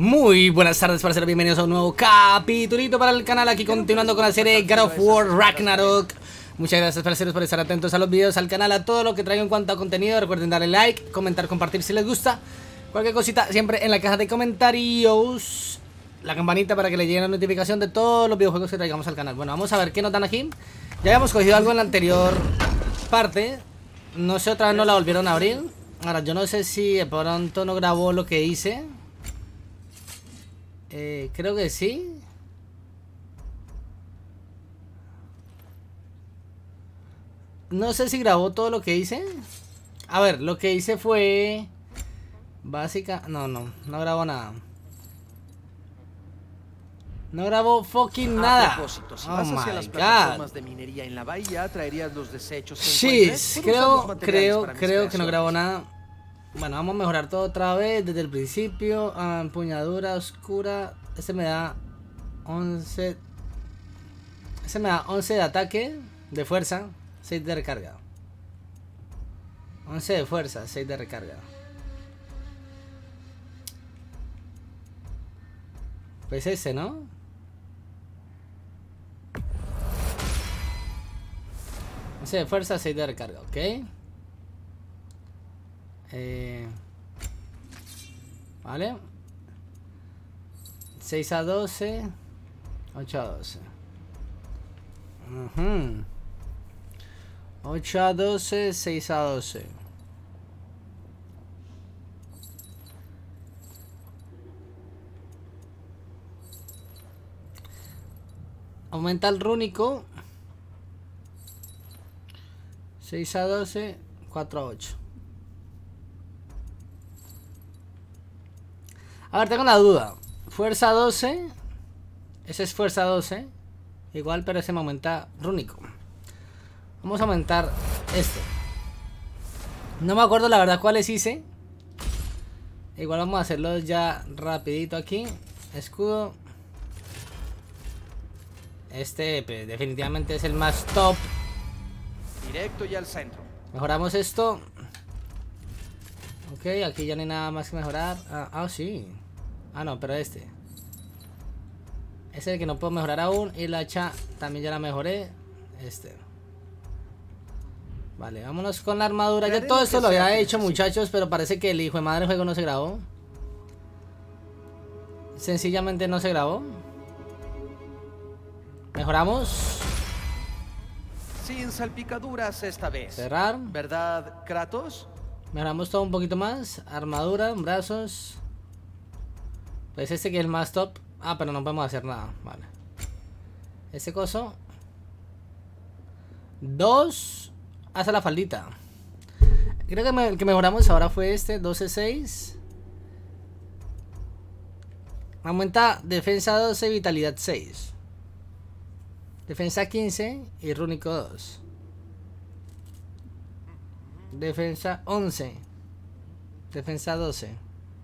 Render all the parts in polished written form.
Muy buenas tardes, parceros, bienvenidos a un nuevo capitulito para el canal, aquí continuando con la serie God of War Ragnarok. Muchas gracias, parceros, por estar atentos a los videos, al canal, a todo lo que traigo en cuanto a contenido. Recuerden darle like, comentar, compartir si les gusta. Cualquier cosita siempre en la caja de comentarios. La campanita para que le llegue la notificación de todos los videojuegos que traigamos al canal. Bueno, vamos a ver qué nos dan aquí. Ya habíamos cogido algo en la anterior parte. No sé, otra vez no la volvieron a abrir. Ahora, yo no sé si de pronto no grabó lo que hice. Creo que sí. No sé si grabó todo lo que hice. A ver, lo que hice fue... No grabó nada. No grabó fucking nada. Propósito, si Oh vas hacia my las God. plataformas de minería en la bahía, traerías los desechos que Sí, encuentres. Puedo usar los materiales para mis creo que no creaciones. grabó nada. Bueno, vamos a mejorar todo otra vez desde el principio. Empuñadura oscura. Ese me da 11. Ese me da 11 de ataque, de fuerza, 6 de recarga. 11 de fuerza, 6 de recarga. Pues ese, ¿no? Ese de fuerza, 6 de recarga, ok. Vale. 6 a 12, 8 a 12. 8 a 12, 6 a 12. Aumenta el rúnico. 6 a 12, 4 a 8. A ver, tengo una duda. Fuerza 12. Ese es fuerza 12. Igual, pero ese me aumenta rúnico. Vamos a aumentar este. No me acuerdo la verdad cuáles hice. Igual vamos a hacerlos ya rapidito aquí. Escudo. Este pues, definitivamente es el más top. Directo y al centro. Mejoramos esto. Ok, aquí ya no hay nada más que mejorar. Sí. No, pero este. Es el que no puedo mejorar aún. Y la hacha también ya la mejoré. Este. Vale, vámonos con la armadura. Ya todo esto lo había hecho, muchachos, pero parece que el hijo de madre juego no se grabó. Sencillamente no se grabó. Mejoramos. Sin salpicaduras esta vez. Cerrar. ¿Verdad, Kratos? Mejoramos todo un poquito más. Armadura, brazos. Pues este que es el más top. Pero no podemos hacer nada. Vale. Ese coso. 2. Hasta la faldita. Creo que el que mejoramos ahora fue este. 12-6. Aumenta defensa 12, vitalidad 6. Defensa 15 y rúnico 2. Defensa 11. Defensa 12.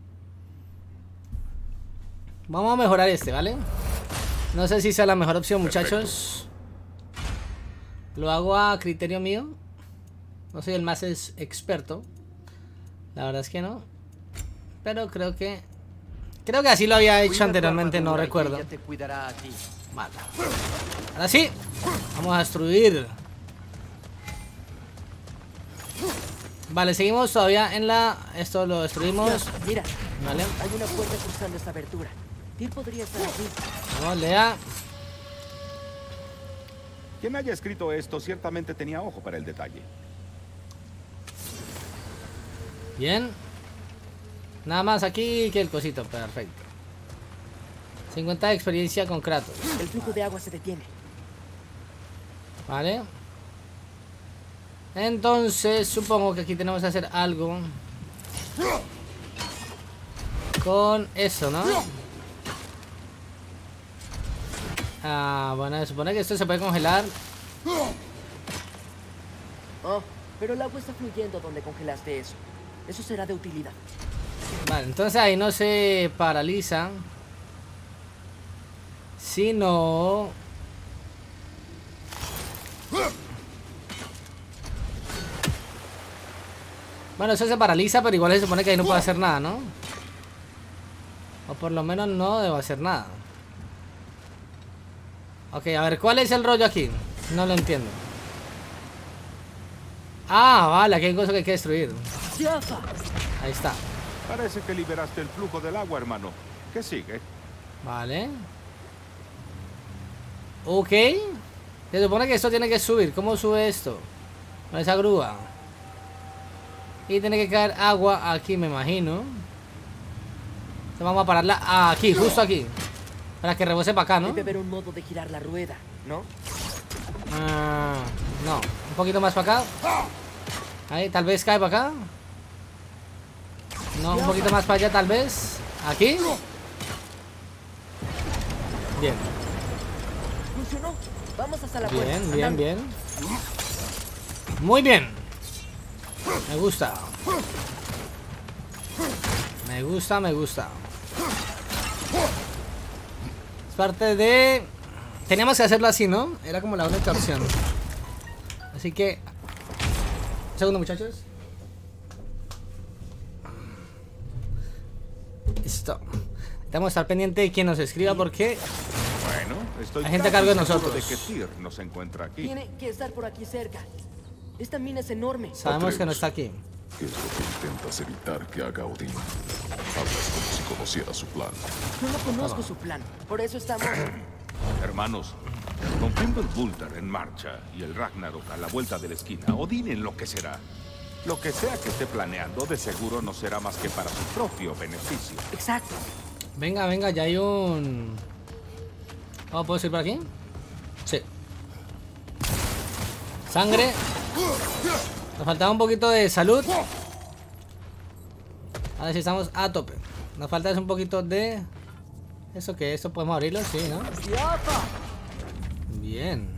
Vamos a mejorar este, ¿vale? No sé si sea la mejor opción, muchachos. Lo hago a criterio mío. No soy el más experto. La verdad es que no. Pero creo que así lo había hecho anteriormente, no recuerdo. Ella te cuidará a ti. Vale. Ahora sí. Vamos a destruir. Vale, seguimos todavía en la... Esto lo destruimos. Mira, Vale. hay una puerta cruzando esta abertura. Tyr podría estar aquí. Vamos, Lea. Quien haya escrito esto ciertamente tenía ojo para el detalle. Bien. Nada más aquí que el cosito. Perfecto. 50 de experiencia con Kratos. El flujo de agua se detiene. Vale. Entonces supongo que aquí tenemos que hacer algo con eso, ¿no? Bueno, se supone que esto se puede congelar. Oh, pero el agua está fluyendo donde congelaste eso. Eso será de utilidad. Vale, entonces ahí no se paraliza, sino... Bueno, eso se paraliza, pero igual se supone que ahí no puede hacer nada, ¿no? O por lo menos no debo hacer nada. Ok, a ver, ¿cuál es el rollo aquí? No lo entiendo. Ah, vale, aquí hay cosas que hay que destruir. ¡Jaffa! Ahí está. Parece que liberaste el flujo del agua, hermano. ¿Qué sigue? Vale. Ok. Se supone que esto tiene que subir. ¿Cómo sube esto? Con esa grúa. Y tiene que caer agua aquí, me imagino. Entonces vamos a pararla aquí, justo aquí. Para que rebose para acá, ¿no? Debe haber un modo de girar la rueda, ¿no? No. Un poquito más para acá. Ahí, tal vez cae para acá. No, un poquito más para allá, tal vez. Aquí. Bien. Funcionó. Vamos hasta la puerta. Bien, bien, Andando. bien. Muy bien. Me gusta. Me gusta, me gusta. Es parte de... Teníamos que hacerlo así, ¿no? Era como la única opción. Así que... Un segundo, muchachos. Listo. Necesitamos estar pendiente de quien nos escriba porque... Bueno, estoy La gente a cargo de casi seguro nosotros. de que Tyr nos encuentra aquí. Tiene que estar por aquí cerca. Esta mina es enorme. Sabemos que no está aquí. ¿Qué es lo que intentas evitar que haga Odín? Hablas como si conociera su plan. Yo no conozco su plan. Por eso estamos... Hermanos, con Fimbulgulr en marcha y el Ragnarok a la vuelta de la esquina, Odín enloquecerá. Lo que sea que esté planeando, de seguro no será más que para su propio beneficio. Exacto. Venga, venga, ya hay un... Oh, ¿puedo ir por aquí? Sí. Sangre. Nos faltaba un poquito de salud. Ahora sí estamos a tope. Nos falta es un poquito de... ¿Eso qué? ¿Esto podemos abrirlo? Sí, ¿no? ¡Jaffa! Bien.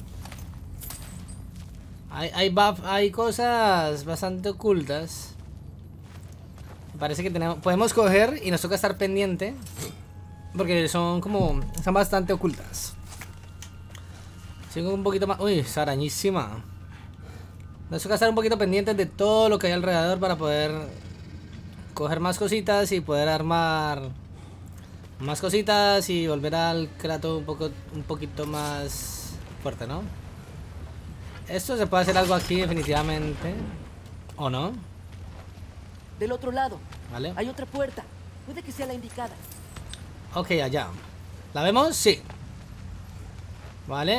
Hay cosas bastante ocultas. Me parece que podemos coger y nos toca estar pendiente. Porque son como... Están bastante ocultas. Sigo un poquito más... Uy, es arañísima. Nos toca estar un poquito pendientes de todo lo que hay alrededor para poder coger más cositas y poder armar más cositas y volver al Kratos un poquito más fuerte, ¿no? Esto se puede hacer algo aquí definitivamente. ¿O no? Del otro lado. Vale. Hay otra puerta. Puede que sea la indicada. Ok, allá. ¿La vemos? Sí. Vale.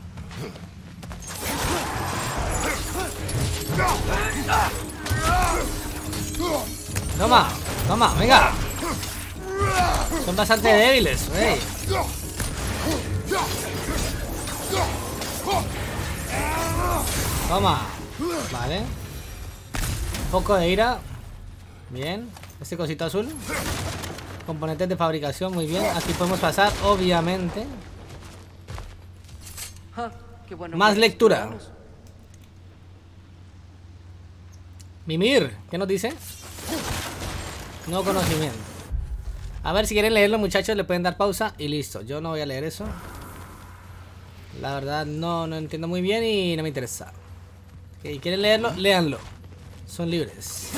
Toma, toma, venga. Son bastante débiles, wey. Toma. Vale. Un poco de ira. Bien. Este cosito azul. Componentes de fabricación, muy bien. Aquí podemos pasar, obviamente. Ja, qué bueno Más que lectura. exploramos. Mimir, ¿qué nos dice? No conocimiento. A ver, si quieren leerlo, muchachos, le pueden dar pausa y listo. Yo no voy a leer eso. La verdad, no entiendo muy bien y no me interesa. Si quieren leerlo, léanlo. Son libres.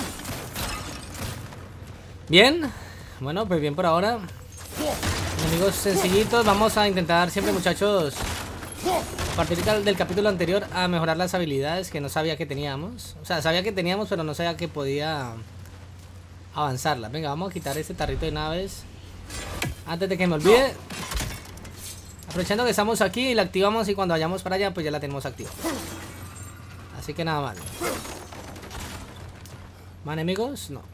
Bien. Bueno, pues bien por ahora. Enemigos sencillitos. Vamos a intentar siempre, muchachos, a partir del capítulo anterior, a mejorar las habilidades que no sabía que teníamos. O sea, sabía que teníamos, pero no sabía que podía avanzarlas. Venga, vamos a quitar este tarrito de naves antes de que me olvide. Aprovechando que estamos aquí y la activamos, y cuando vayamos para allá pues ya la tenemos activa. Así que nada mal. ¿Más enemigos? No.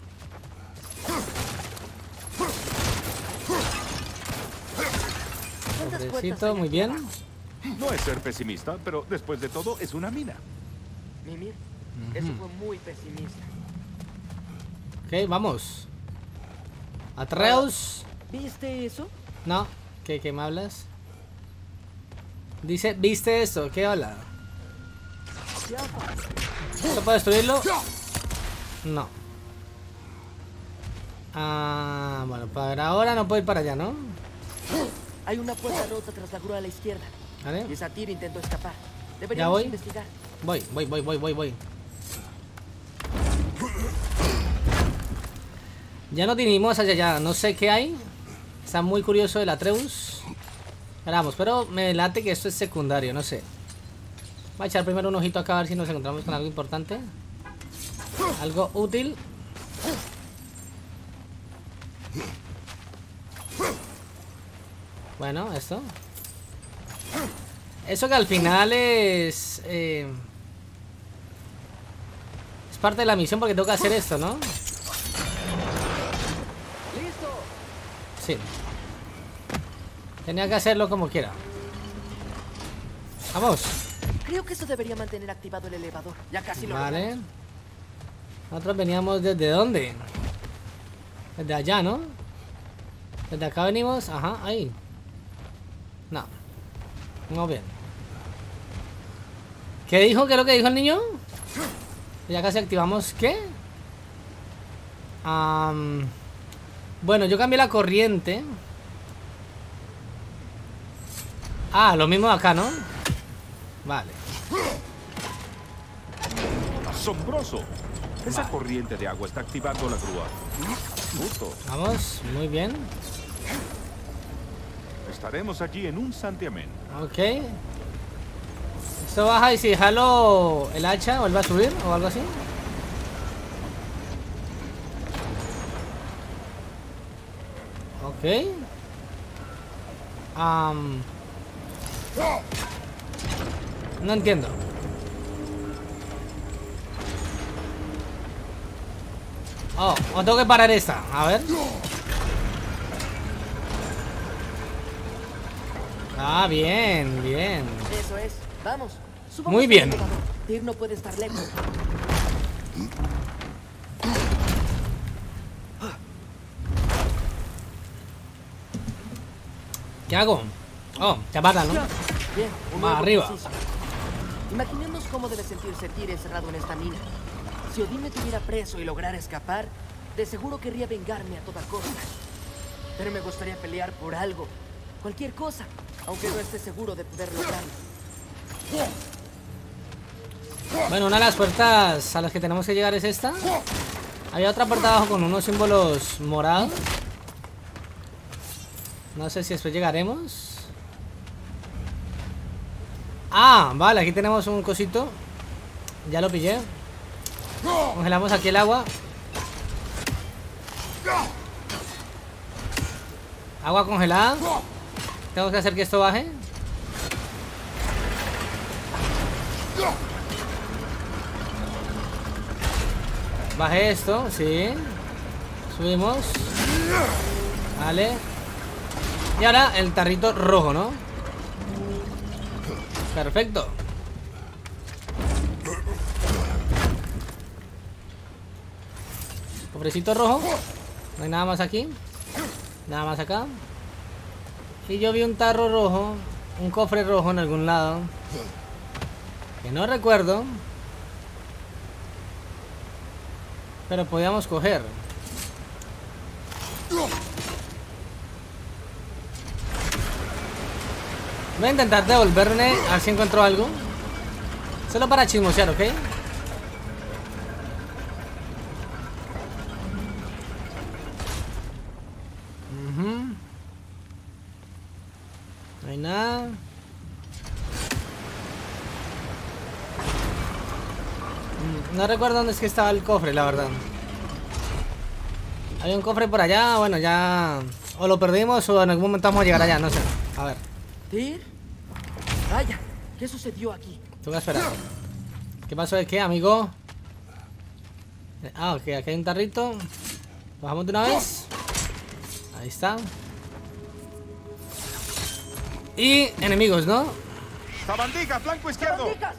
¿Cuántas puertas Pobrecito, hay muy aquí bien. abajo? No es ser pesimista, pero después de todo es una mina. Mimir, eso fue muy pesimista. Ok, vamos. Atreus. ¿Viste eso? No, ¿qué me hablas? Dice, ¿viste esto? ¿Qué habla? Jaffa. ¿Esto puedo destruirlo? No. Ah, bueno, para ahora no puedo ir para allá, ¿no? Hay una puerta rota tras la grúa a la izquierda. Y ¿Vale? esa tira intentó escapar. ¿Ya Deberíamos voy? investigar. Voy. Ya nos dirigimos hacia allá. No sé qué hay. Está muy curioso el Atreus. Esperamos, pero me late que esto es secundario, no sé. Voy a echar primero un ojito acá a ver si nos encontramos con algo importante. Algo útil. Bueno, esto. Eso que al final es parte de la misión porque tengo que hacer esto, ¿no? ¡Listo! Sí. Tenía que hacerlo como quiera. Vamos. Creo que eso debería mantener activado el elevador. Ya casi lo Vale. logramos. Nosotros veníamos desde dónde? Desde allá, ¿no? Desde acá venimos. Ajá, ahí. No. Vamos bien. ¿Qué dijo? ¿Qué es lo que dijo el niño? Ya casi activamos. ¿Qué? Bueno, yo cambié la corriente. Ah, lo mismo acá, ¿no? Vale. ¡Asombroso! Esa corriente de agua está activando la grúa. Justo. Vamos, muy bien. Estaremos allí en un santiamén. Ok. Esto baja y si jalo el hacha vuelve a subir o algo así. Ok. No entiendo. Oh, o tengo que parar esta. A ver. Ah, bien, bien. Eso es. Vamos. Subamos Muy al bien. elevador. Tyr no puede estar lejos. ¿Qué hago? Oh, chaparra, ¿no? Bien, un Más nuevo arriba. ejercicio. Imaginemos cómo debe sentirse Tyr encerrado en esta mina. Si Odín me tuviera preso y lograra escapar, de seguro querría vengarme a toda costa. Pero me gustaría pelear por algo, cualquier cosa, aunque no esté seguro de poder lograrlo. Bueno, una de las puertas a las que tenemos que llegar es esta. Había otra puerta abajo con unos símbolos morados. No sé si después llegaremos. Ah, vale, aquí tenemos un cosito. Ya lo pillé. Congelamos aquí el agua. Agua congelada. Tengo que hacer que esto baje. Baje esto, sí. Subimos. Vale. Y ahora el tarrito rojo, ¿no? Perfecto. Cofrecito rojo. No hay nada más aquí. Nada más acá. Y yo vi un tarro rojo. Un cofre rojo en algún lado. Que no recuerdo. Pero podíamos coger. Voy a intentar devolverme a ver si encuentro algo. Solo para chismosear, ¿ok? No hay nada. No recuerdo dónde es que estaba el cofre, la verdad. Hay un cofre por allá, bueno, ya... O lo perdimos o en algún momento vamos a llegar allá, no sé. A ver. ¿Tyr? Vaya, ¿qué sucedió aquí? Tengo que esperar. ¿Qué pasó de qué, amigo? Ah, ok, aquí hay un tarrito. Bajamos de una vez. Ahí está. Y enemigos, ¿no? ¡Sabandija, flanco izquierdo! ¡Bandicas!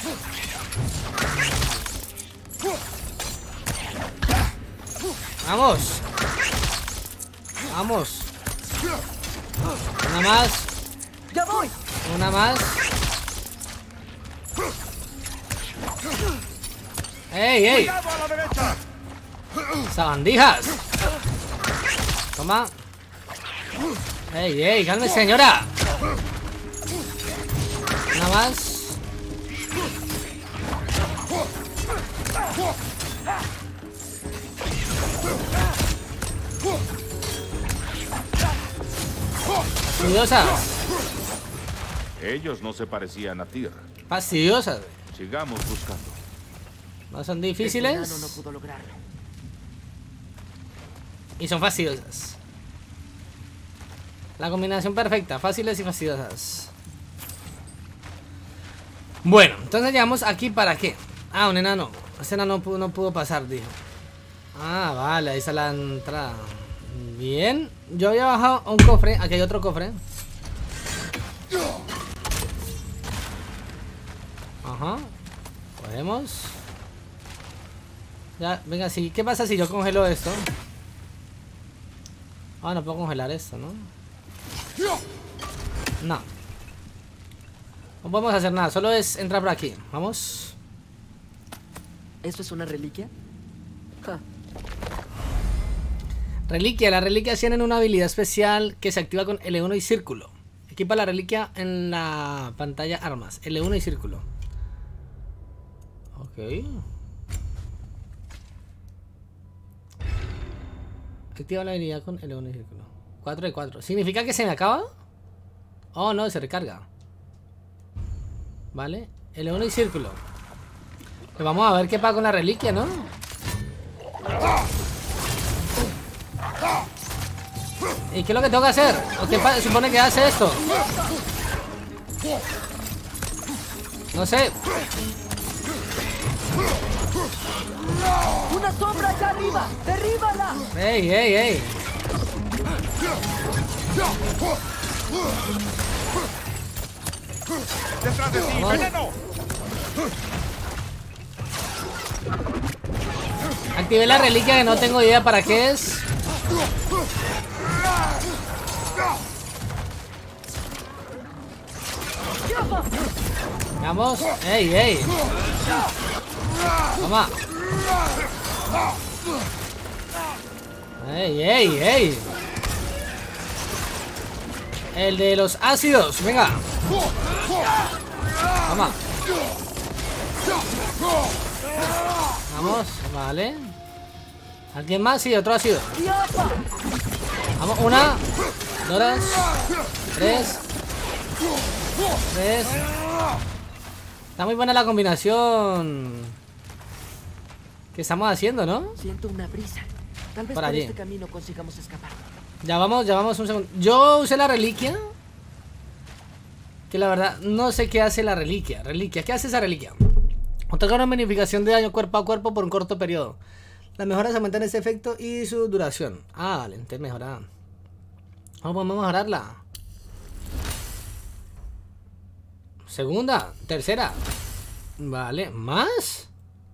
¡Vamos! ¡Vamos! Una más. ¡Ya voy! Una más. ¡Ey, ey! ¡Cuidado a la derecha! ¡Sabandijas! Toma. ¡Ey, ey! ¡Calme, señora! Una más. Fastidiosas. Ellos no se parecían a Tyr. Fastidiosas. Sigamos buscando. No son Este difíciles. enano no pudo lograrlo. Y son fastidiosas. La combinación perfecta, fáciles y fastidiosas. Bueno, entonces llegamos aquí para qué. Ah, un enano. Ese enano no pudo pasar, dijo. Ah, vale, ahí está la entrada. Bien. Yo había bajado a un cofre. Aquí hay otro cofre. Ajá. Podemos. Ya, venga, sí. ¿Qué pasa si yo congelo esto? Ah, no puedo congelar esto, ¿no? No. No podemos hacer nada. Solo es entrar por aquí. Vamos. ¿Esto es una reliquia? Ja. Reliquia. Las reliquias tienen una habilidad especial que se activa con L1 y círculo. Equipa la reliquia en la pantalla armas. L1 y círculo. Ok. Activa la habilidad con L1 y círculo. 4 de 4. ¿Significa que se me acaba? Oh, no, se recarga. Vale. L1 y círculo. Pues vamos a ver qué pasa con la reliquia, ¿no? ¿Y qué es lo que tengo que hacer? ¿O qué supone que hace esto? No sé. ¡Una sombra allá arriba! ¡Derríbala! ¡Ey, ey, ey! ¡Detrás de ti, Vamos. veneno! Activé la reliquia que no tengo idea para qué es. Vamos. ¡Ey, ey! Toma. ¡Ey, ey, ey! El de los ácidos, venga. Toma. Vamos, vale. ¿Alguien más? Sí, otro ácido. Vamos, una, dos, tres. Está muy buena la combinación que estamos haciendo, ¿no? Siento una brisa. Tal vez Por por allí. este camino consigamos escapar. Ya vamos un segundo. Yo usé la reliquia. Que la verdad no sé qué hace la reliquia. ¿Qué hace esa reliquia? Otorga una bonificación de daño cuerpo a cuerpo por un corto periodo. Las mejoras aumentan ese efecto y su duración. Ah, vale, entonces mejorada. Vamos a mejorarla. Segunda, tercera. Vale, ¿más?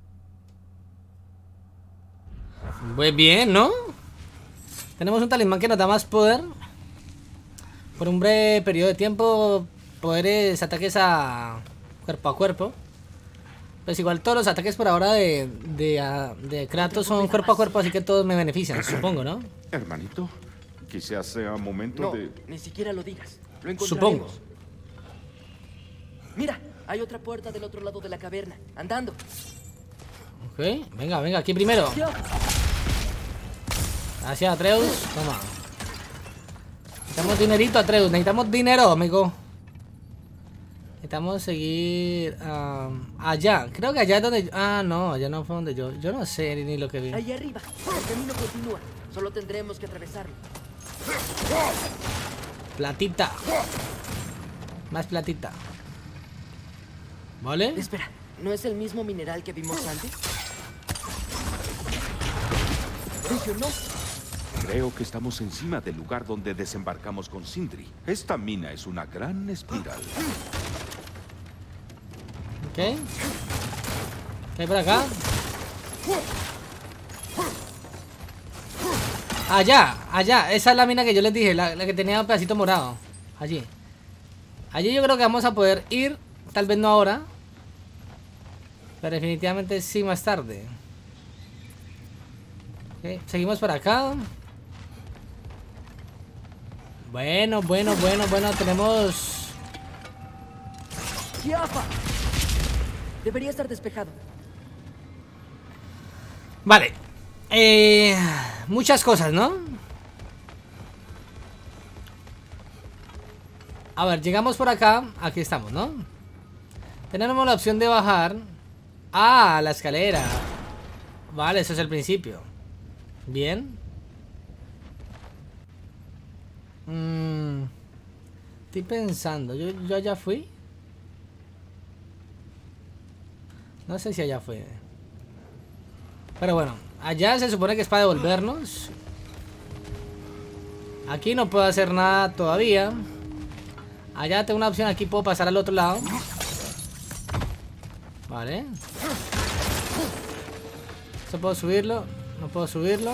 Pues bien, ¿no? Tenemos un talismán que nos da más poder. Por un breve periodo de tiempo. Poderes, ataques a cuerpo. Pues igual todos los ataques por ahora de Kratos son cuerpo a cuerpo, así que todos me benefician, supongo, ¿no? Hermanito, quizás sea momento No, de... ni siquiera lo digas. Lo encontraremos. Supongo. Mira, hay otra puerta del otro lado de la caverna. Andando. Ok, venga, aquí primero. Gracias, Atreus. Toma. Necesitamos dinerito, Atreus. Necesitamos dinero, amigo. Necesitamos seguir allá. Creo que allá es donde... Ah, no, allá no fue donde yo... Yo no sé ni lo que vi. Ahí arriba. El camino continúa. Solo tendremos que atravesarlo. Platita. Más platita. ¿Vale? Espera, ¿no es el mismo mineral que vimos antes? Funcionó. Creo que estamos encima del lugar donde desembarcamos con Sindri. Esta mina es una gran espiral. Ok. ¿Qué hay por acá? Allá. Esa es la mina que yo les dije, la que tenía un pedacito morado. Allí yo creo que vamos a poder ir. Tal vez no ahora, pero definitivamente sí más tarde. Ok, seguimos por acá. Bueno, tenemos... ¡Yafa! Debería estar despejado. Vale. Muchas cosas, ¿no? A ver, llegamos por acá. Aquí estamos, ¿no? Tenemos la opción de bajar. Ah, la escalera. Vale, eso es el principio. Bien. Estoy pensando. ¿Yo allá fui? No sé si allá fue. Pero bueno, allá se supone que es para devolvernos. Aquí no puedo hacer nada todavía. Allá tengo una opción, aquí puedo pasar al otro lado. Vale. ¿Esto puedo subirlo? No puedo subirlo.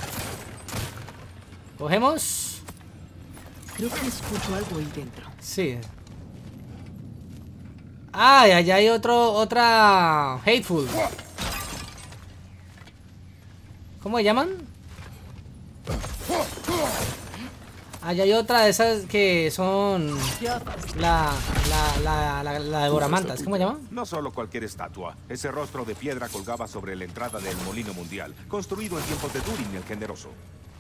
Cogemos. Creo que escucho algo ahí dentro. Sí. Ah, y allá hay otra Hateful. ¿Cómo se llaman? Allá hay otra de esas que son la devoramantas. ¿Cómo se llama? No solo cualquier estatua. Ese rostro de piedra colgaba sobre la entrada del Molino Mundial, construido en tiempos de Durin el Generoso.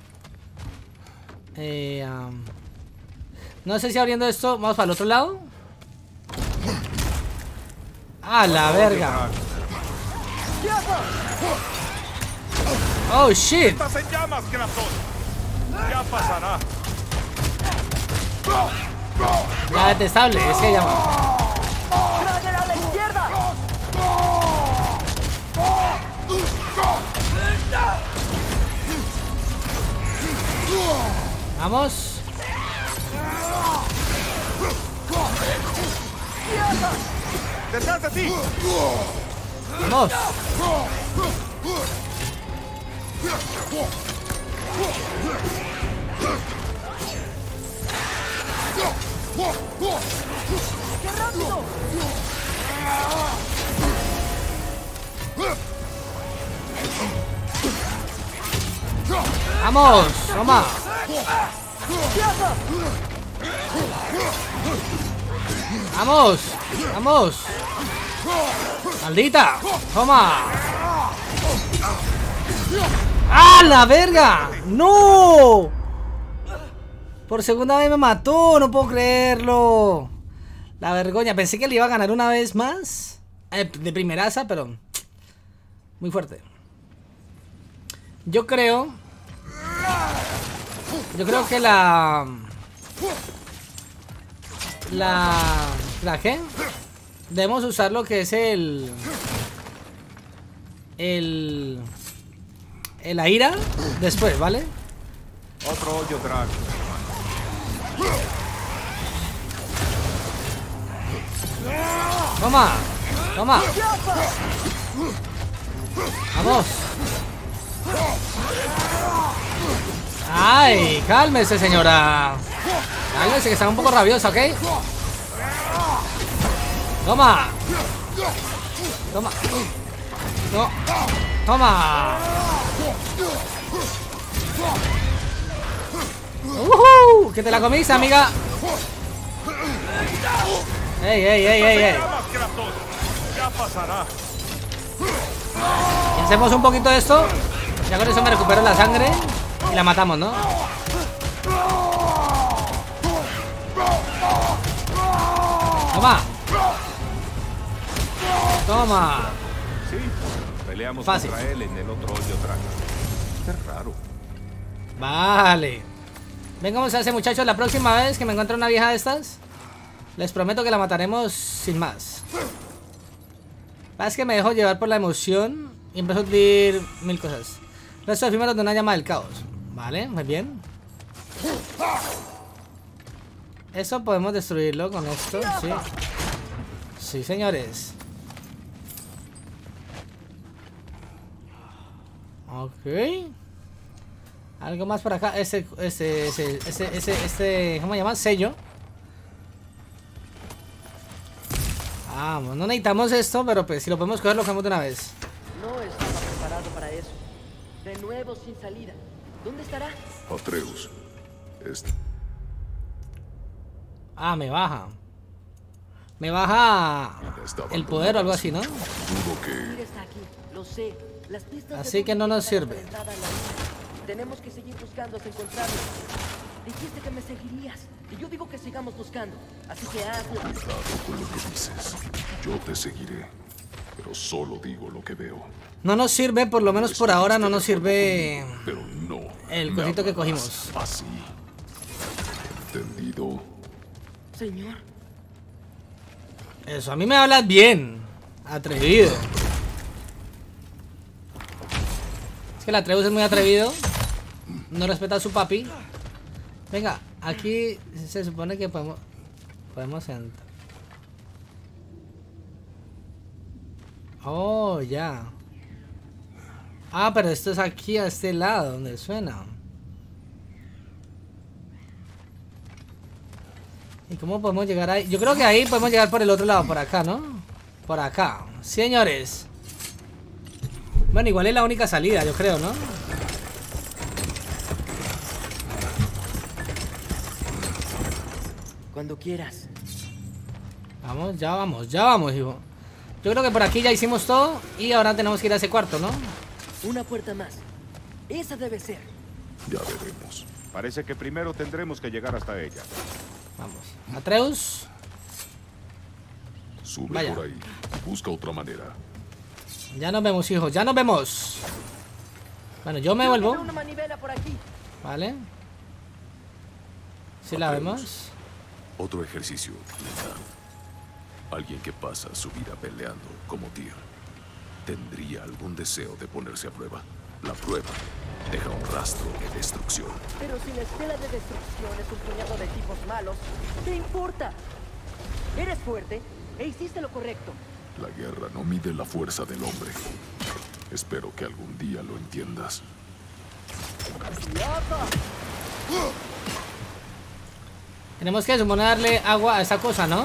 No sé si abriendo esto, vamos para el otro lado. ¡Ah, la verga! ¡Oh, shit! ¡Estás en llamas, Kratos! ¡Ya pasará! Ya detestable, es que llama. ¡Trager a la izquierda! Vamos. ¡Detrás de ti! Vamos. ¡Qué rápido! Vamos, toma. Vamos, vamos. Maldita, toma. ¡Ah, la verga! ¡No! Por segunda vez me mató, no puedo creerlo. La vergüenza, pensé que le iba a ganar una vez más. De primeraza, pero muy fuerte. Yo creo que ¿la qué? Debemos usar lo que es la ira después, ¿vale? Otro hoyo drag. Toma, toma. Vamos. Ay, cálmese, señora. Cálmese, que está un poco rabiosa, ¿ok? Toma. Toma. No. Toma. Que te la comiste, amiga. Ey, ey, ey, ey, ey. Ya pasará. Y hacemos un poquito de esto. Ya con eso me recupero la sangre y la matamos, ¿no? Toma. Toma. Sí, peleamos Fácil. contra él en el otro hoyo drag. Qué raro. Vale. Venga, vamos a hacer, muchachos, la próxima vez que me encuentre una vieja de estas, les prometo que la mataremos sin más. Es que me dejo llevar por la emoción y empiezo a decir mil cosas. Resto efímeros de una llama del caos. Vale, muy bien. Eso podemos destruirlo con esto, sí. Sí, señores. Ok. Algo más por acá. ¿Cómo se llama? Sello. Vamos, no necesitamos esto, pero pues si lo podemos coger, lo cogemos de una vez. No estaba preparado para eso. De nuevo sin salida. ¿Dónde estará? Atreus. Ah, me baja. Me baja el poder o algo así, ¿no? Dudo que... Mira, está aquí. Lo sé. Las pistas Así que no nos sirve. Tenemos que seguir buscando hasta encontrarlo. Dijiste que me seguirías. Y yo digo que sigamos buscando. Así que hazlo. Cuidado con lo que dices. Yo te seguiré. Pero solo digo lo que veo. No nos sirve, por lo menos por ahora no nos sirve Pero no. el me cosito que hablarás cogimos. Así. ¿Entendido? Señor. Eso, a mí me hablas bien. Atrevido. Es que el Atreus es muy atrevido. No respeta a su papi. Venga, aquí se supone que podemos entrar. Oh, ya. Ah, pero esto es aquí a este lado donde suena. ¿Y cómo podemos llegar ahí? Yo creo que ahí podemos llegar por el otro lado, por acá, ¿no? Por acá. Señores. Bueno, igual es la única salida, yo creo, ¿no? Cuando quieras. Ya vamos, hijo. Yo creo que por aquí ya hicimos todo y ahora tenemos que ir a ese cuarto, ¿no? Una puerta más. Esa debe ser. Ya veremos. Parece que primero tendremos que llegar hasta ella. Vamos. Atreus. Sube Vaya. por ahí. Busca otra manera. Ya nos vemos, hijos. Ya nos vemos. Bueno, yo me Creo que vuelvo. veo una manivela por aquí. Vale. Si la vemos. Otro ejercicio. Alguien que pasa su vida peleando como Tyr. ¿Tendría algún deseo de ponerse a prueba? La prueba deja un rastro de destrucción. Pero si la estela de destrucción es un puñado de tipos malos, ¿qué importa? Eres fuerte e hiciste lo correcto. La guerra no mide la fuerza del hombre. Espero que algún día lo entiendas. Tenemos que suponer darle agua a esa cosa, ¿no?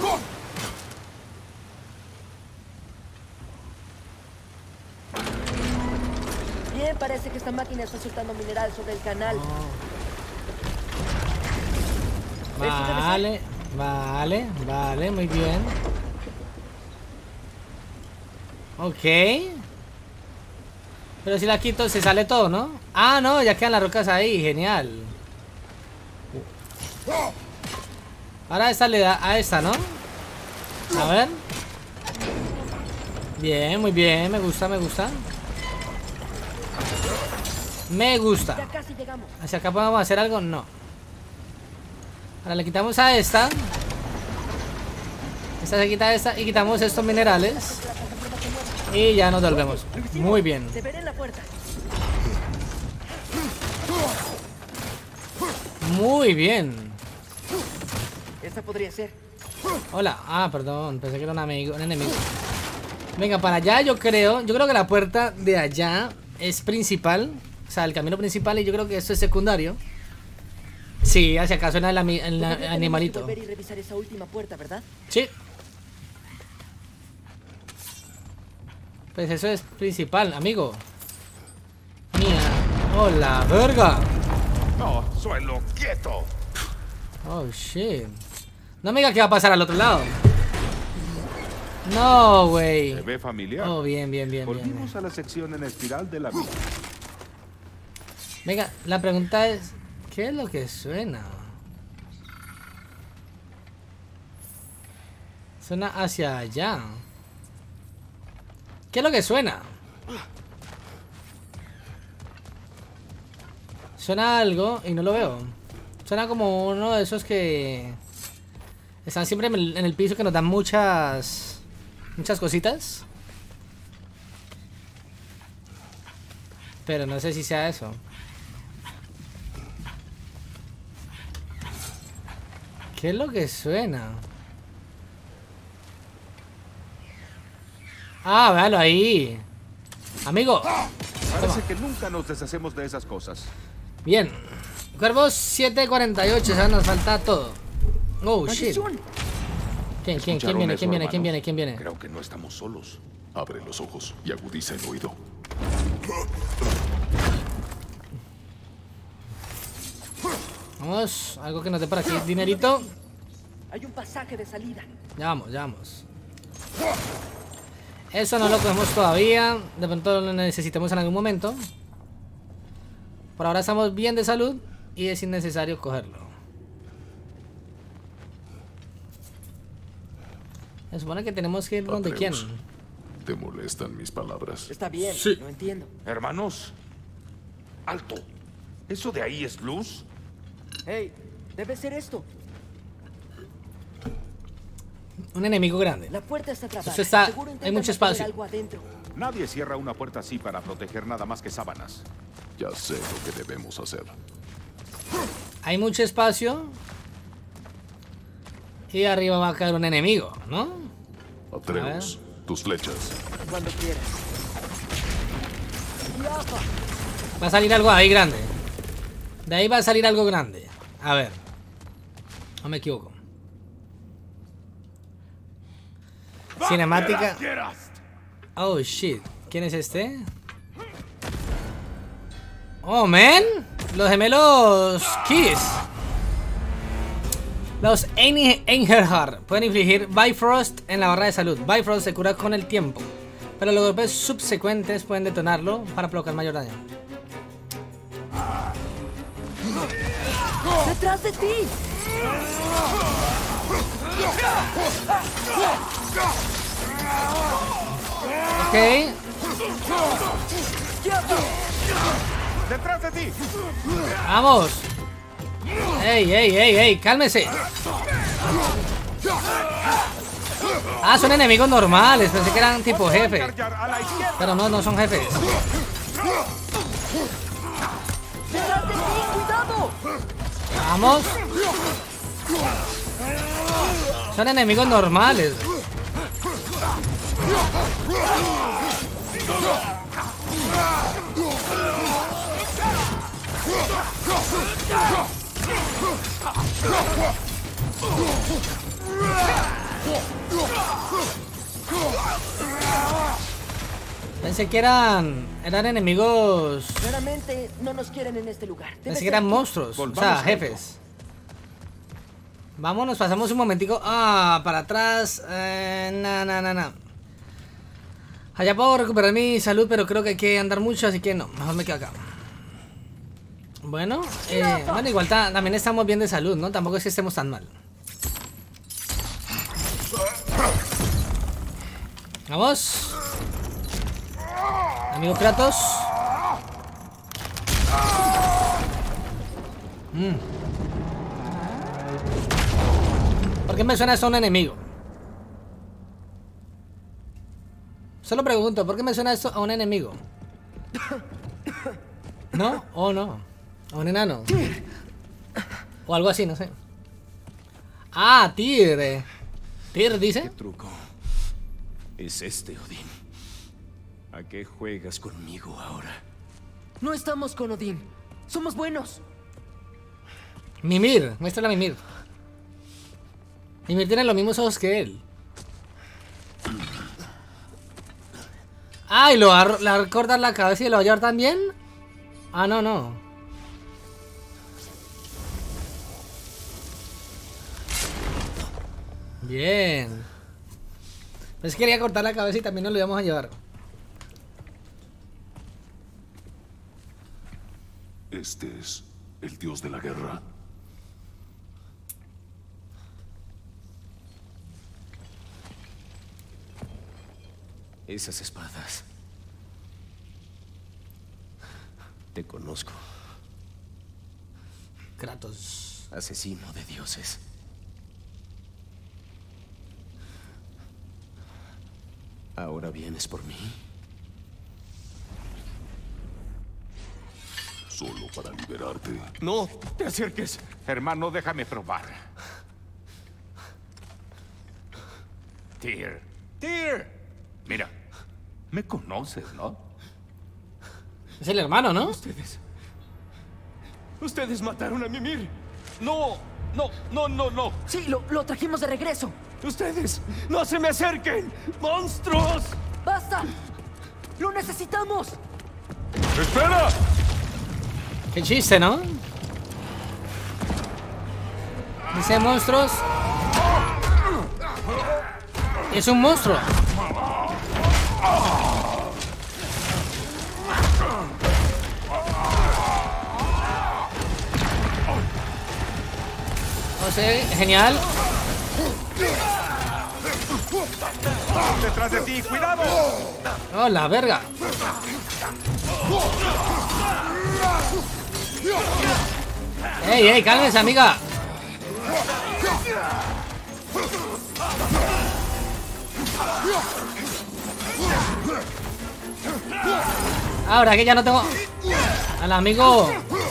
Bien, parece que esta máquina está soltando mineral sobre el canal. Vale, muy bien. Ok. Pero si la quito, se sale todo, ¿no? Ah, no, ya quedan las rocas ahí, genial. Ahora esta le da a esta, ¿no? A ver. Bien, muy bien, me gusta. Me gusta. Ya casi llegamos. ¿Hacia acá podemos hacer algo? No. Ahora le quitamos a esta. Esta se quita a esta y quitamos estos minerales. Y ya nos volvemos. Muy bien. Te veré en la puerta. Muy bien. Esa podría ser. Hola. Ah, perdón. Pensé que era un amigo, un enemigo. Venga, para allá yo creo que la puerta de allá es principal. O sea, el camino principal, y yo creo que esto es secundario. Sí, hacia acá suena el Todavía tenemos que animalito. volver y revisar esa última puerta, ¿verdad? Sí. Pues eso es principal, amigo. Mía. Hola, verga. ¡No, suelo quieto! Oh, shit. No me diga que va a pasar al otro lado. No, güey. ¿Se ve familiar? Oh, bien. Volvimos a la sección en espiral de la vida. Venga, la pregunta es, ¿qué es lo que suena? Suena hacia allá. ¿Qué es lo que suena? Suena algo y no lo veo. Suena como uno de esos que están siempre en el piso, que nos dan muchas cositas. Pero no sé si sea eso. ¿Qué es lo que suena? Ah, véalo ahí. Amigo. Parece que nunca nos deshacemos de esas cosas. Bien. Cuervos 748, o sea, nos falta todo. Oh, shit. ¡Maldición! ¿Quién ¿Escucharon viene? eso, ¿Quién viene? hermanos? ¿Quién viene? ¿Quién viene? Creo que no estamos solos. Abre los ojos y agudiza el oído. Vamos, algo que nos dé por aquí. Dinerito. Hay un pasaje de salida. Ya vamos. Eso no lo cogemos todavía. De pronto lo necesitemos en algún momento. Por ahora estamos bien de salud y es innecesario cogerlo. Se supone que tenemos que ir donde quién. Atreus, ¿te molestan mis palabras? Está bien, Sí. no entiendo. Hermanos, alto. ¿Eso de ahí es luz? Hey, debe ser esto. Un enemigo grande. La puerta está trabada. Eso está- Seguro hay intentan mucho mantener espacio. algo adentro. Nadie cierra una puerta así para proteger nada más que sábanas. Ya sé lo que debemos hacer. Hay mucho espacio. Y arriba va a caer un enemigo, ¿no? Atreus, tus flechas. Cuando quieras. ¡Yafa! Va a salir algo ahí grande. De ahí va a salir algo grande. A ver. No me equivoco. Cinemática. Oh, shit. ¿Quién es este? Oh, man. Los gemelos Kiss. Los Einherjar pueden infligir Bifrost en la barra de salud. Bifrost se cura con el tiempo, pero los golpes subsecuentes pueden detonarlo para provocar mayor daño. ¡Detrás de ti! Ok. ¡Detrás de ti! Vamos. Ey, ey, ey, ey, cálmese. Ah, son enemigos normales. Pensé que eran tipo jefe. Jar, a la izquierda. Pero no, no son jefes. ¡Detrás de ti! ¡Cuidado! Vamos. Son enemigos normales. Pensé que eran enemigos. Claramente no nos quieren en este lugar. Debe Pensé que ser eran aquí. monstruos, o Volvamos sea, al jefes. Vámonos, pasamos un momentico. Ah, para atrás. No. Allá puedo recuperar mi salud, pero creo que hay que andar mucho, así que no, mejor me quedo acá. Bueno, bueno, igual también estamos bien de salud, ¿no? Tampoco es que estemos tan mal. Vamos. Amigo Kratos. ¿Por qué me suena esto a un enemigo? Solo pregunto, ¿por qué me suena esto a un enemigo? ¿No? ¿O no? ¿A un enano? O algo así, no sé. Ah, Tyr. Tyr dice. ¿Qué truco es este, Odín? ¿A qué juegas conmigo ahora? No estamos con Odín. Somos buenos. Mimir, muéstrale a Mimir. Mimir tiene los mismos ojos que él. Ah, ¿y le va a cortar la cabeza y lo va a llevar también? Ah, no. Bien. Pues quería cortar la cabeza y también nos lo íbamos a llevar. Este es el dios de la guerra. Esas espadas. Te conozco, Kratos. asesino de dioses. ¿Ahora vienes por mí? Solo para liberarte. ¡No te acerques! Hermano, déjame probar. Tyr. Tyr. Mira, me conoces, ¿no? Es el hermano, ¿no? Ustedes mataron a Mimir. No. Sí, lo trajimos de regreso. Ustedes no se me acerquen. ¡Monstruos! ¡Basta! ¡Lo necesitamos! ¡Espera! Qué chiste, ¿no? Dice monstruos. Es un monstruo. O sea, genial. ¡Detrás de ti! ¡Cuidado! ¡Oh, la verga! ¡Ey, ey! ¡Cálmese, amiga! Ahora que ya no tengo al amigo.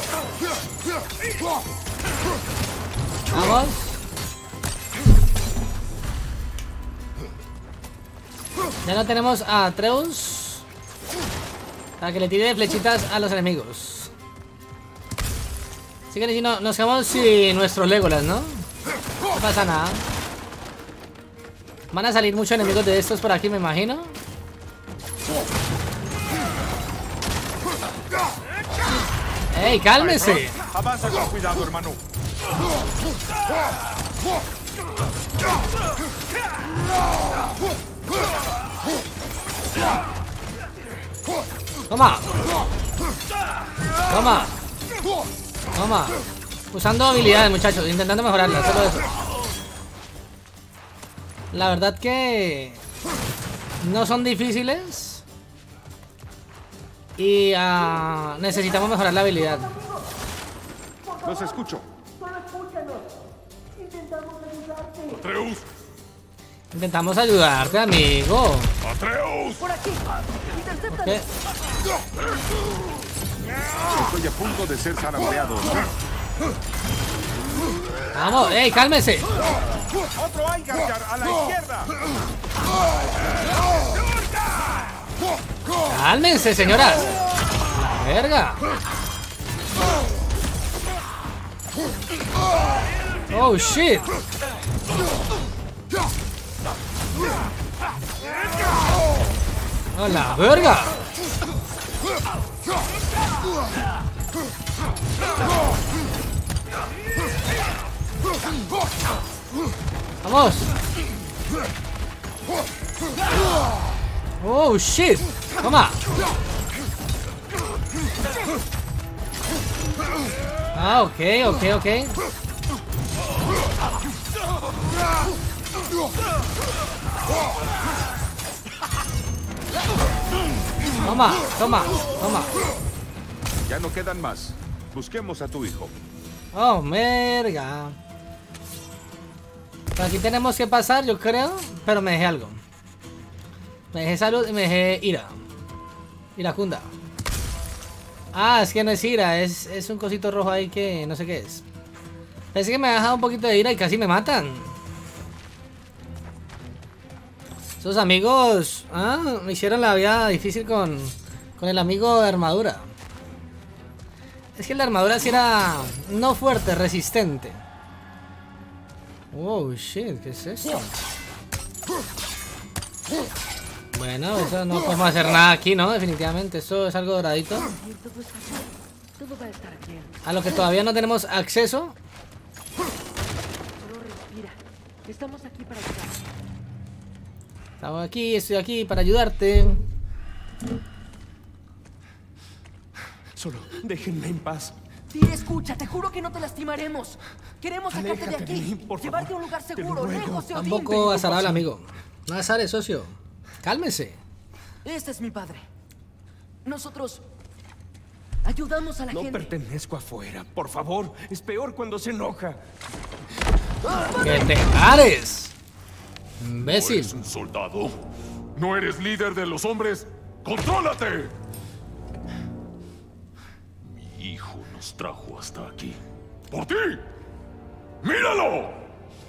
Vamos. Ya no tenemos a Atreus para que le tire flechitas a los enemigos. Así que si no, nos quedamos sin nuestros Legolas, ¿no? No pasa nada. Van a salir muchos enemigos de estos por aquí, me imagino. ¡Ey, cálmese! Avanza con cuidado, hermano. Toma. Toma. Toma. Usando habilidades, muchachos, intentando mejorarlas, solo eso. La verdad que no son difíciles. Y necesitamos mejorar la habilidad. Los escucho. ¡Atreus! Intentamos ayudarte, amigo. ¡Atreus! ¡Por aquí! ¡Intercepta! ¿Qué? Estoy a punto de ser zarandeado. Vamos, ey, cálmese. ¡Otro Eingarjar a la izquierda! Cálmense, señoras. La verga. Oh, shit. Oh, la verga. Vamos. Oh, shit. Toma. Ah, ok. Toma. Ya no quedan más. Busquemos a tu hijo. Oh, merga. Por aquí tenemos que pasar, yo creo. Pero me dejé algo. Me dejé salud y me dejé ira. Iracunda. Ah, es que no es ira, es un cosito rojo ahí que no sé qué es. Pensé que me ha dejado un poquito de ira y casi me matan. Esos amigos me hicieron la vida difícil con el amigo de armadura. Es que la armadura sí era no fuerte, resistente. Oh shit, ¿qué es eso? Bueno, eso no podemos hacer nada aquí, ¿no? Definitivamente, eso es algo doradito. Todo va a estar bien. A lo que todavía no tenemos acceso. Solo respira. Estamos aquí para ayudar. Estamos aquí, estoy aquí para ayudarte. Solo déjenme en paz. Tyr, escucha, te juro que no te lastimaremos. Queremos sacarte de Aléjate de aquí. mí, por Llevarte favor. a un lugar Te lo seguro, ruego. lejos de Odín. Tampoco azarable, amigo. No azares, socio. Cálmese. Este es mi padre. Nosotros ayudamos a la No gente. pertenezco afuera, por favor. Es peor cuando se enoja. ¡Que te pares! Imbécil. ¿Eres un soldado? ¿No eres líder de los hombres? ¡Contrólate! Mi hijo nos trajo hasta aquí. ¡Por ti! ¡Míralo!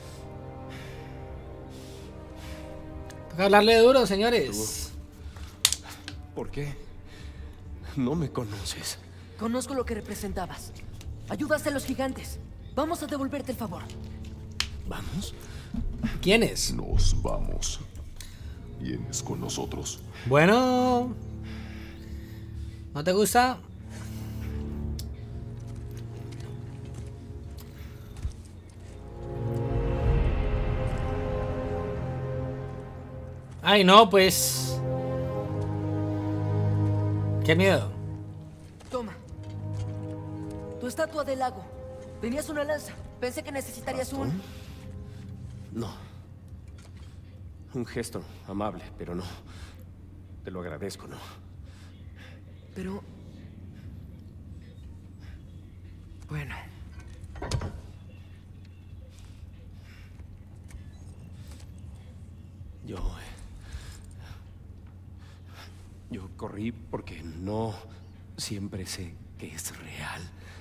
Toca hablarle duro, señores. ¿Por qué? No me conoces. Conozco lo que representabas. Ayudaste a los gigantes. Vamos a devolverte el favor. ¿Vamos? ¿Quién es? Nos vamos. ¿Vienes con nosotros? Bueno. ¿No te gusta? Ay, no, pues. Qué miedo. Toma. Tu estatua del lago. Tenías una lanza. Pensé que necesitarías un... No. Un gesto amable, pero no. Te lo agradezco, ¿no? Pero... bueno. Yo corrí porque no siempre sé que es real.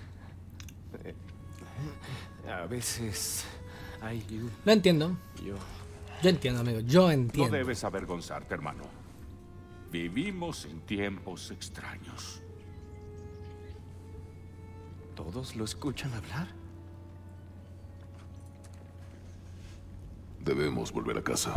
A veces hay un... Lo entiendo. Yo Entiendo, amigo. Yo No entiendo. debes avergonzarte, hermano. Vivimos en tiempos extraños. ¿Todos lo escuchan hablar? Debemos volver a casa.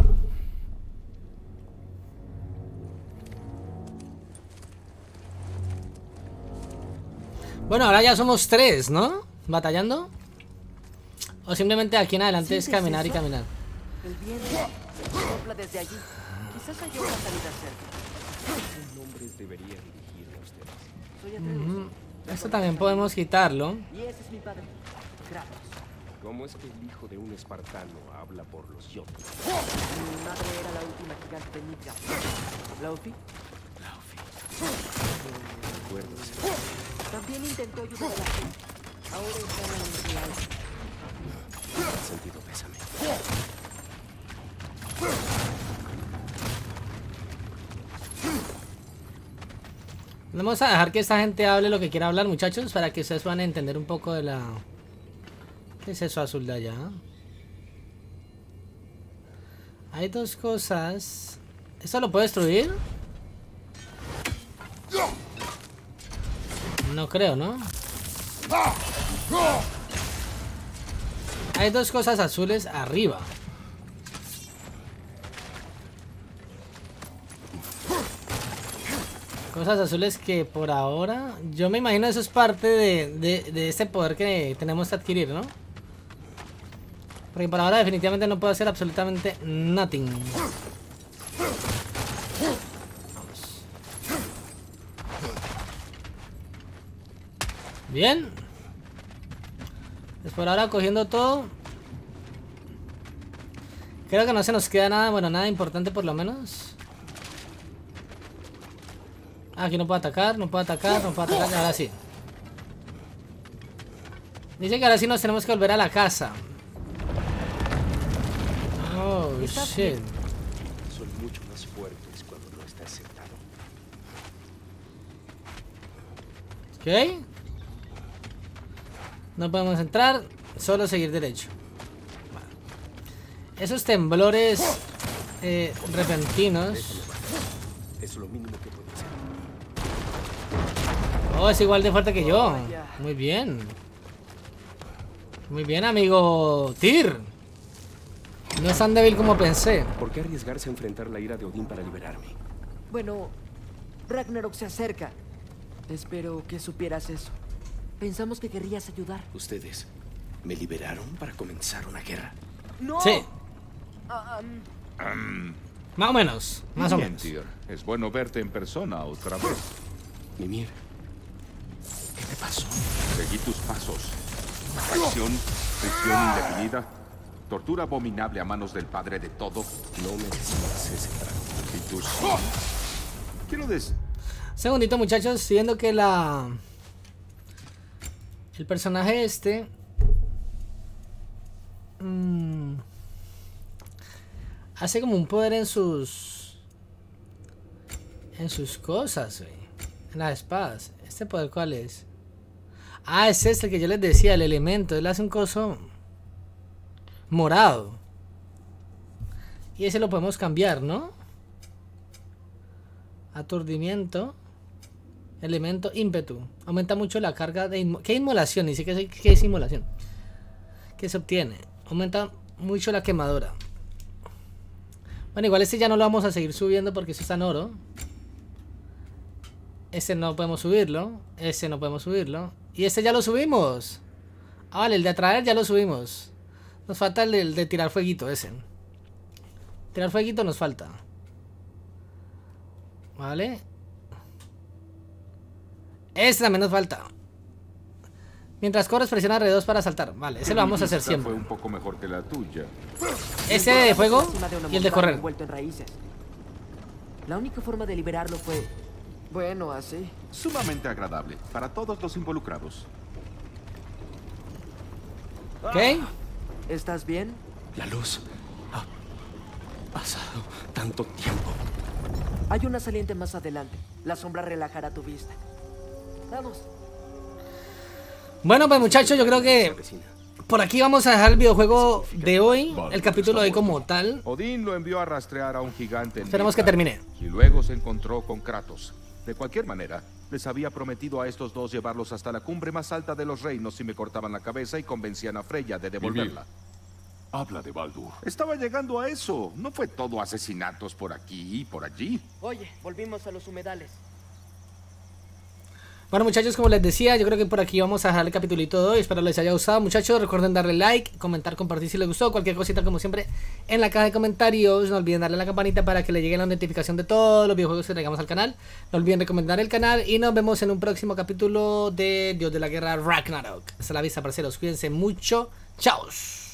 Bueno, ahora ya somos 3, ¿no? ¿Batallando? O simplemente aquí en adelante es ¿Sientes caminar y eso? caminar. El viento sopla desde allí. Quizás haya una salida cerca. ¿Qué nombres debería dirigirme a ustedes? Soy Atreus. Esto también podemos quitarlo. Y ese es mi padre. Kratos. ¿Cómo es que el hijo de un espartano habla por los Jotun? Mi madre era la última gigante de Midgard. Laufey Laufey. Recuerdo ese también intentó ayudar a la gente. Ahora está en un real. sentido pésame. Vamos a dejar que esta gente hable lo que quiera hablar, muchachos, para que ustedes puedan entender un poco de la... ¿Qué es eso azul de allá? Hay dos cosas. ¿Esto lo puedo destruir? No creo, ¿no? Hay dos cosas azules arriba. Cosas azules que por ahora... Yo me imagino eso es parte de este poder que tenemos que adquirir, ¿no? Porque por ahora definitivamente no puedo hacer absolutamente nothing. Vamos. Bien. Pues por ahora cogiendo todo. Creo que no se nos queda nada, bueno, nada importante por lo menos. Aquí no puedo atacar, no puedo atacar, no puedo atacar, ahora sí. Dice que ahora sí nos tenemos que volver a la casa. Oh, shit. Son mucho más fuertes cuando no estás sentado. Ok. No podemos entrar, solo seguir derecho. Vale. Esos temblores repentinos. Es lo mínimo que puedo hacer. Oh, es igual de fuerte que yo. Muy bien. Muy bien, amigo Tyr. No es tan débil como pensé. ¿Por qué arriesgarse a enfrentar la ira de Odín para liberarme? Bueno, Ragnarok se acerca. Espero que supieras eso. Pensamos que querrías ayudar. Ustedes me liberaron para comenzar una guerra. ¡No! Sí, Ah, más o menos. Más o Bien, menos. Tyr. Es bueno verte en persona otra vez. Mimir, ¿qué te pasó? Seguí tus pasos. Traición, prisión indefinida, tortura abominable a manos del padre de todo. No merecías ese trago. Y tú sí. Quiero decir... Segundito, muchachos, estoy viendo que el personaje este hace como un poder en sus cosas, güey. En las espadas. ¿Este poder cuál es? Ah, es este que yo les decía, el elemento. Él hace un coso morado. Y ese lo podemos cambiar, ¿no? Aturdimiento. Elemento ímpetu. Aumenta mucho la carga de... ¿Qué inmolación? Dice que es inmolación. ¿Qué se obtiene? Aumenta mucho la quemadura. Bueno, igual este ya no lo vamos a seguir subiendo porque eso está en oro. Este no podemos subirlo. Este no podemos subirlo. Y este ya lo subimos. Ah, vale, el de atraer ya lo subimos. Nos falta el de tirar fueguito, ese. Tirar fueguito nos falta. Vale. Este también nos falta. Mientras corres, presiona R2 para saltar. Vale, ese lo vamos a hacer Esta siempre. fue un poco mejor que la tuya. Ese de fuego Encima de una y el de montaña correr. envuelto en raíces. La única forma de liberarlo fue... bueno, así. Sumamente agradable para todos los involucrados. ¿Ok? ¿Estás bien? La luz. Ha pasado tanto tiempo. Hay una saliente más adelante. La sombra relajará tu vista. Vamos. Bueno, pues muchachos, yo creo que por aquí vamos a dejar el videojuego de hoy, el capítulo de hoy como tal. Odín lo envió a rastrear a un gigante en Esperemos que Midgard, termine. Y luego se encontró con Kratos. De cualquier manera, les había prometido a estos dos llevarlos hasta la cumbre más alta de los reinos si me cortaban la cabeza y convencían a Freya de devolverla. Habla de Baldur. Estaba llegando a eso. No fue todo asesinatos por aquí y por allí. Oye, volvimos a los humedales. Bueno, muchachos, como les decía, yo creo que por aquí vamos a dejar el capitulito de hoy. Espero les haya gustado, muchachos. Recuerden darle like, comentar, compartir si les gustó. Cualquier cosita, como siempre, en la caja de comentarios. No olviden darle a la campanita para que le llegue la notificación de todos los videojuegos que traigamos al canal. No olviden recomendar el canal y nos vemos en un próximo capítulo de Dios de la Guerra Ragnarok. Hasta la vista, parceros. Cuídense mucho. Chao.